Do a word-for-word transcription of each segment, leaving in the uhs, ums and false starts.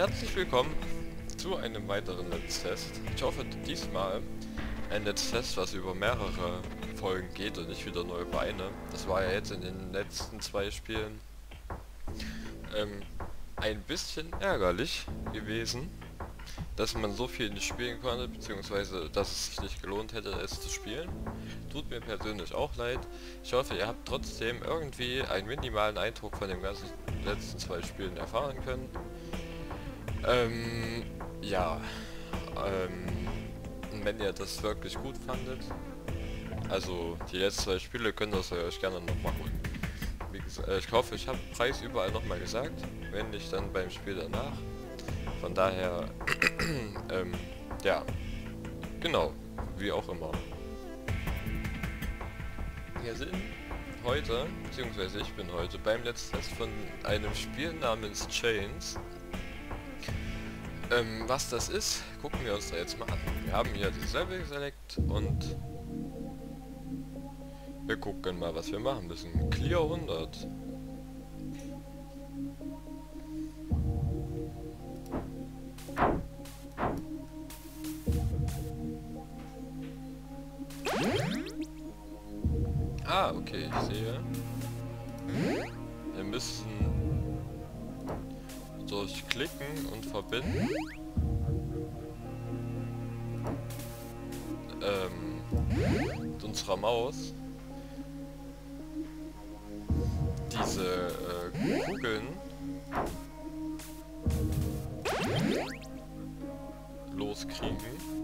herzlich willkommen zu einem weiteren Let's Test. Ich hoffe diesmal ein Let's Test, was über mehrere Folgen geht und nicht wieder nur über eine. Das war ja jetzt in den letzten zwei Spielen ähm, ein bisschen ärgerlich gewesen, dass man so viel nicht spielen konnte, beziehungsweise dass es sich nicht gelohnt hätte, es zu spielen. Tut mir persönlich auch leid. Ich hoffe, ihr habt trotzdem irgendwie einen minimalen Eindruck von den ganzen letzten zwei Spielen erfahren können. Ähm, ja, ähm, wenn ihr das wirklich gut fandet, also die letzten zwei Spiele, könnt ihr euch gerne nochmal holen. Wie gesagt, ich hoffe, ich habe den Preis überall nochmal gesagt, wenn nicht dann beim Spiel danach. Von daher, ähm, ja, genau, wie auch immer. Wir sind heute, beziehungsweise ich bin heute beim letzten Test von einem Spiel namens Chains. Ähm, was das ist, gucken wir uns da jetzt mal an. Wir haben hier das Level Select und wir gucken mal, was wir machen müssen. Clear hundert. Ah, okay, ich sehe. Wir müssen durch Klicken und Verbinden ähm, mit unserer Maus diese äh, Kugeln loskriegen.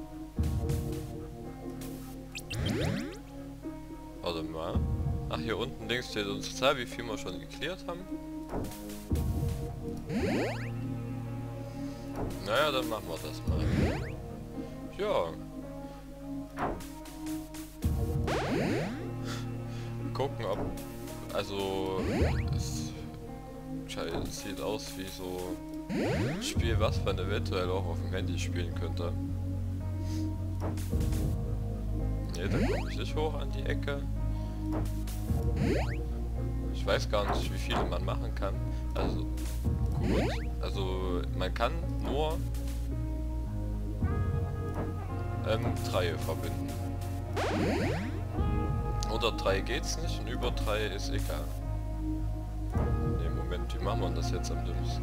Warte mal. Ach, hier unten links steht uns Zahl, wie viel wir schon geklärt haben. Naja, dann machen wir das mal. Ja. Gucken, ob... Also... Es, es sieht aus wie so ein Spiel, was man eventuell auch auf dem Handy spielen könnte. Ne, da komme ich nicht hoch an die Ecke. Ich weiß gar nicht, wie viele man machen kann. Also... Gut, also man kann nur ähm, drei verbinden. Unter drei geht's nicht und über drei ist egal. Ne, Moment, wie machen wir das jetzt am dümmsten?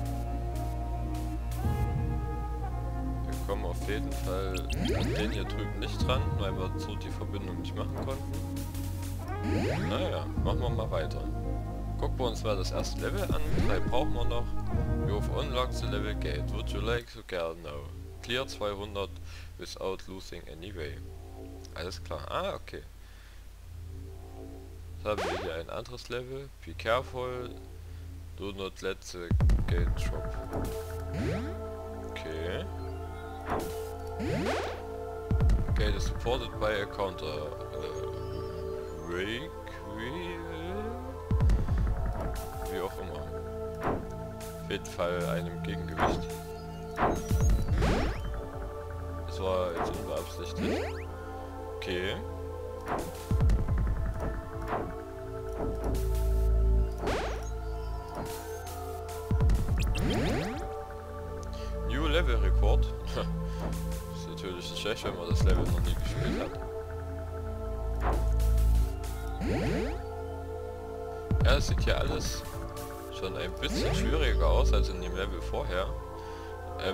Wir kommen auf jeden Fall an den hier drüben nicht dran, weil wir so die Verbindung nicht machen konnten. Naja, machen wir mal weiter. Gucken wir uns mal das erste Level an. Drei brauchen wir noch. You've unlocked the level gate. Would you like to get now? Clear zweihundert without losing any way. Alles klar. Ah, okay. Jetzt haben wir hier ein anderes Level. Be careful. Do not let the gate drop. Okay. Gate is supported by a counter. Uh, Rake. Wie auch immer. Auf jeden Fall einem Gegengewicht. Das war jetzt unbeabsichtigt. Okay. New Level Record. Ist natürlich nicht schlecht, wenn man das Level noch nie gespielt hat. Ja, es sieht hier alles schon ein bisschen schwieriger aus als in dem Level vorher. Ähm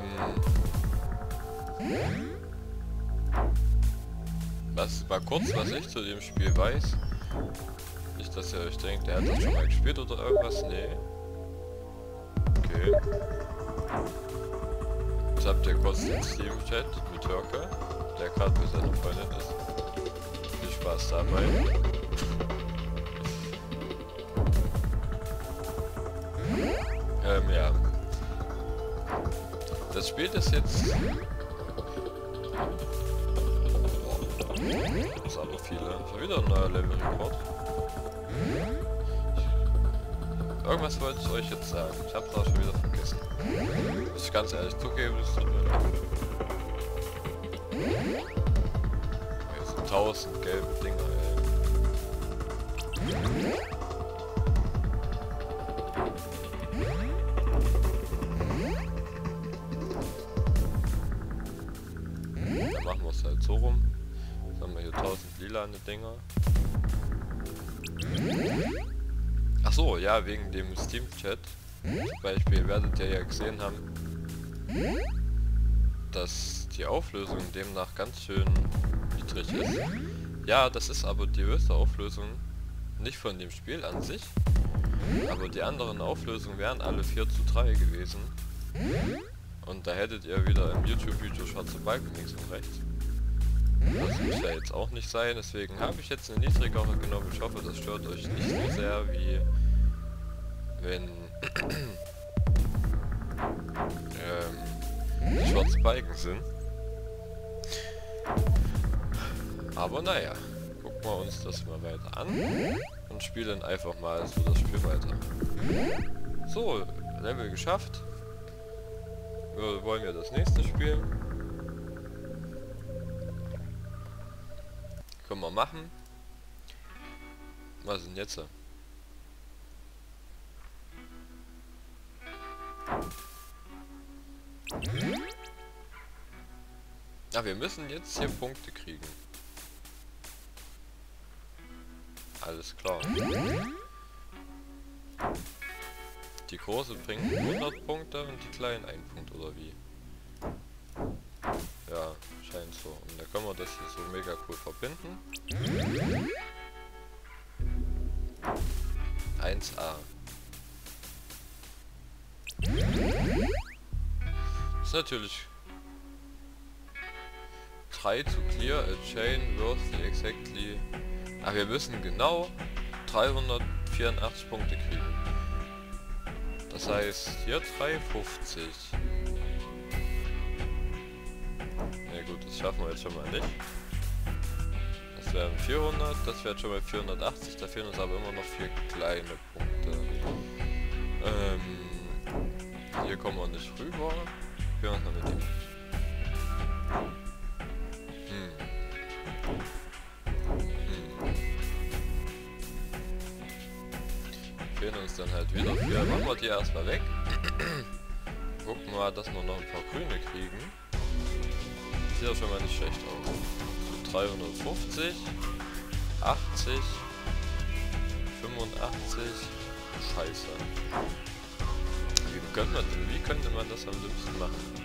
was mal kurz, was ich zu dem Spiel weiß. Nicht, dass ihr euch denkt, der hat das schon mal gespielt oder irgendwas. Nee. Okay. Jetzt habt ihr kurz den Steam-Chat mit Türke, der gerade bei seiner Freundin ist. Viel Spaß dabei. Ähm, ja. Das Spiel ist jetzt... Das ist aber viele. Ich habe wieder ein neuer Level-Rekord. Irgendwas wollte ich euch jetzt sagen. Ich habe es auch schon wieder vergessen. Muss ich ganz ehrlich zugeben, das tut mir leid. Hier sind tausend gelbe Dinger, ey. machen wir es halt so rum. Jetzt haben wir hier tausend lilane Dinger. Ach so, ja, wegen dem Steam-Chat. Zum Beispiel werdet ihr ja gesehen haben, dass die Auflösung demnach ganz schön niedrig ist. Ja, das ist aber die höchste Auflösung nicht von dem Spiel an sich, aber die anderen Auflösungen wären alle vier zu drei gewesen. Und da hättet ihr wieder im YouTube-Video schwarze Balken links und rechts. Das muss ja jetzt auch nicht sein, deswegen habe ich jetzt eine niedrigere genommen. Ich hoffe, das stört euch nicht so sehr, wie wenn ähm, die schwarzen Balken sind. Aber naja, gucken wir uns das mal weiter an und spielen einfach mal so das Spiel weiter. So, Level geschafft. Wir wollen wir das nächste spielen. Können wir machen. Was ist denn jetzt? Ja, wir müssen jetzt hier Punkte kriegen. Alles klar. Die große bringt hundert Punkte und die kleinen einen Punkt, oder wie? Ja, scheint so. Und dann können wir das hier so mega cool verbinden. eins a. Das ist natürlich drei to clear a chain worth exactly. Aber wir müssen genau dreihundertvierundachtzig Punkte kriegen. Das heißt, hier dreihundertfünfzig. Ja gut, das schaffen wir jetzt schon mal nicht. Das wären vierhundert, das wäre schon mal vierhundertachtzig, da fehlen uns aber immer noch vier kleine Punkte. Ähm, hier kommen wir nicht rüber. Wir machen noch mit dem. Hm. Hm. Fehlen uns dann halt wieder vier. Machen wir die erstmal weg. Gucken wir mal, dass wir noch ein paar grüne kriegen. Sieht ja schon mal nicht schlecht aus. So dreihundertfünfzig, achtzig, fünfundachtzig. Scheiße. Wie könnte man, wie könnte man das am dümmsten machen?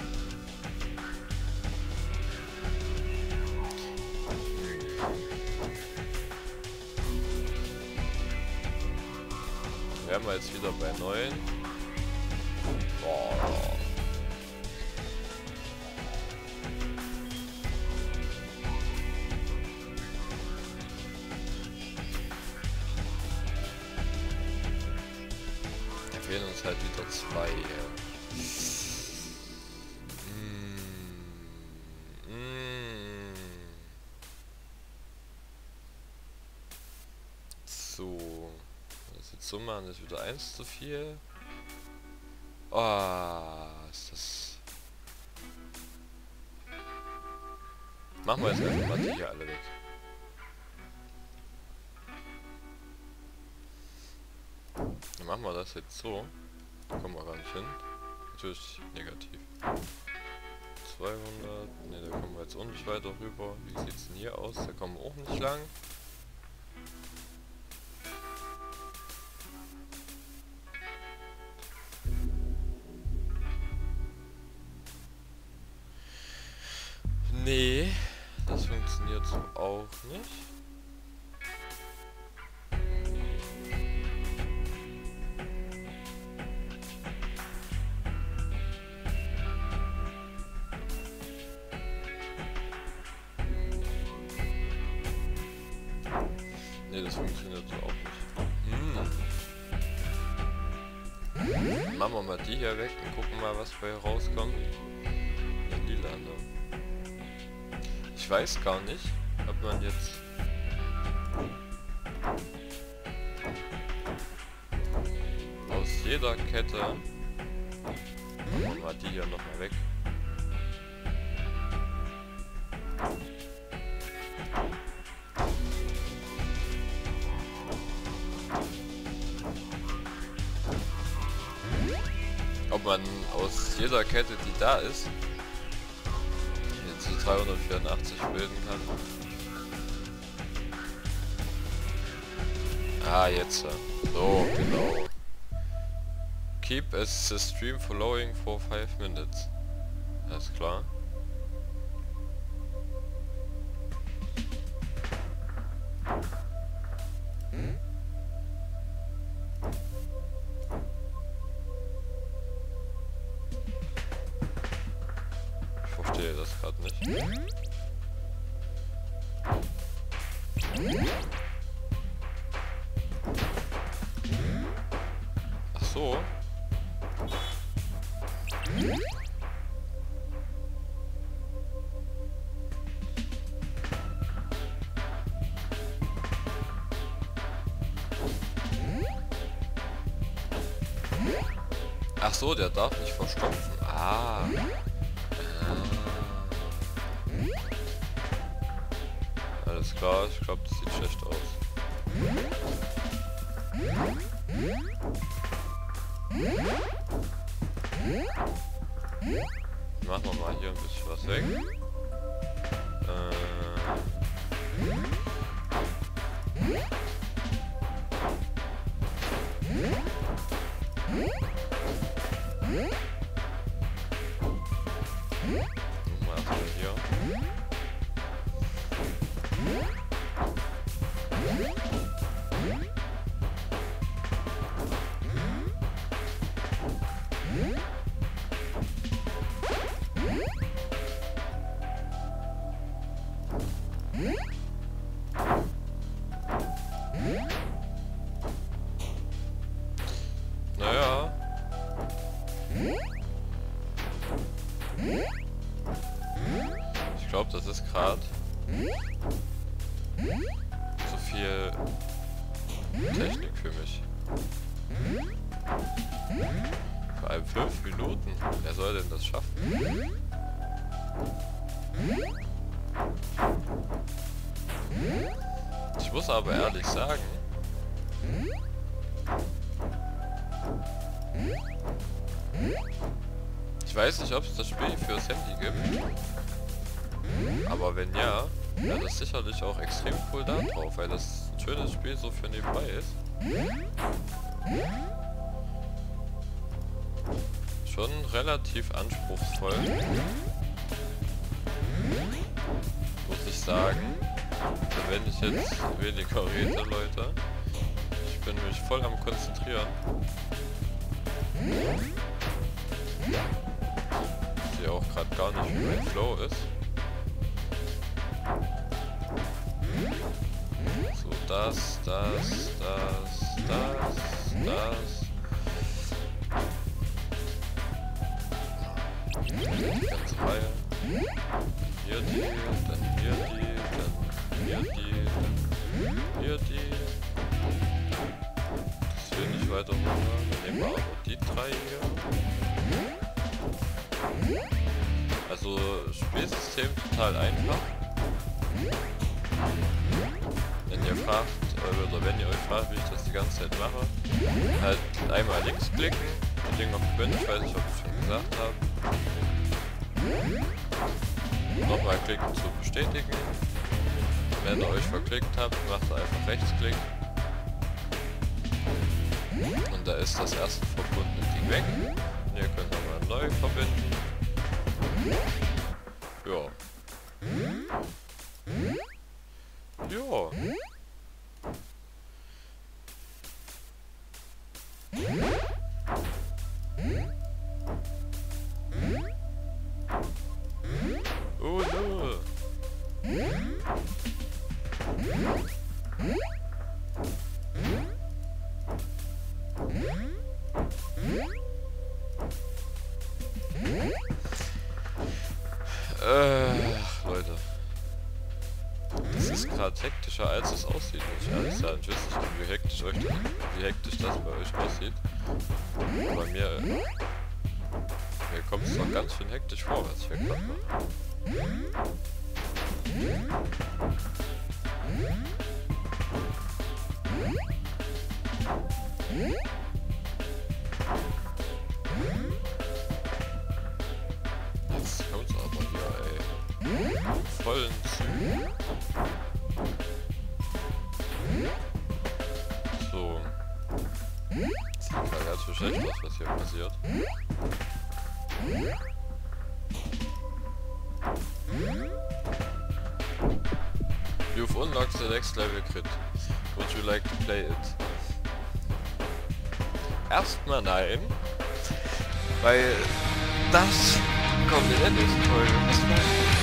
Wären wir jetzt wieder bei neun. Boah. Da fehlen uns halt wieder zwei. Mm. Mm. So. Das jetzt so machen, ist wieder eins zu viel. Oh, ist das. Machen wir jetzt einfach mal die hier alle weg. Dann machen wir das jetzt so. Da kommen wir gar nicht hin. Natürlich negativ. zweihundert. Ne, da kommen wir jetzt auch nicht weiter rüber. Wie sieht es denn hier aus? Da kommen wir auch nicht lang. Nee, das funktioniert so auch nicht. Nee, das funktioniert so auch nicht. Hm. Machen wir mal die hier weg und gucken mal, was bei rauskommt. Ja, lila, ne? Ich weiß gar nicht, ob man jetzt aus jeder Kette, machen wir mal die hier nochmal weg, ob man aus jeder Kette, die da ist, jetzt dreihundertvierundachtzig bilden kann. Ah, jetzt. So, genau. Keep as the stream following for five minutes. Alles klar. Ich verstehe das gerade nicht. Ach so. Ach so, der darf nicht verstopfen. Ah. ah. Alles klar, ich glaube, das sieht schlecht aus. Machen wir mal hier ein bisschen was weg. Äh. Mal erstmal hier. Naja. Ich glaube, das ist gerade zu viel Technik für mich. Vor allem fünf Minuten. Wer soll denn das schaffen? Ich muss aber ehrlich sagen, ich weiß nicht, ob es das Spiel fürs Handy gibt, aber wenn ja, wäre das sicherlich auch extrem cool da drauf, weil das ein schönes Spiel so für nebenbei ist. Schon relativ anspruchsvoll, muss ich sagen. Wenn ich jetzt weniger rede, Leute. Ich bin mich voll am Konzentrieren. Die auch gerade gar nicht wie mein Flow ist. So, das, das, das, das, das. Die ganze Reihe. Hier die, dann hier die, dann hier die, dann hier die. Das will nicht weiter runter. Dann nehmen wir aber die drei hier. Also Spielsystem total einfach. Wenn ihr fragt, oder wenn ihr euch fragt, wie ich das die ganze Zeit mache, halt einmal links klicken, den Ding auf Quinn, ich weiß nicht, ob ich es schon gesagt habe. Nochmal klicken zu bestätigen. Wenn ihr euch verklickt habt, macht ihr einfach Rechtsklick. Und da ist das erste verbundene Ding weg. Und ihr könnt nochmal neu verbinden. Ja. Ja. Oh no. Ach, Leute. Das ist gerade hektischer, als es aussieht, muss ich ehrlich sagen. Ich weiß nicht, wie hektisch, euch, wie hektisch das bei euch aussieht. Bei mir, mir kommt es noch ganz schön hektisch vor, was ich hier gerade mache. Jetzt kommt's aber hier, ey. vollen Zügen. So. Das ist mal ganz so schlecht aus, was hier passiert. You've unlocked the next level crit. Would you like to play it? Erstmal nein. Weil das kommt in der nächsten Folge. Bis bald.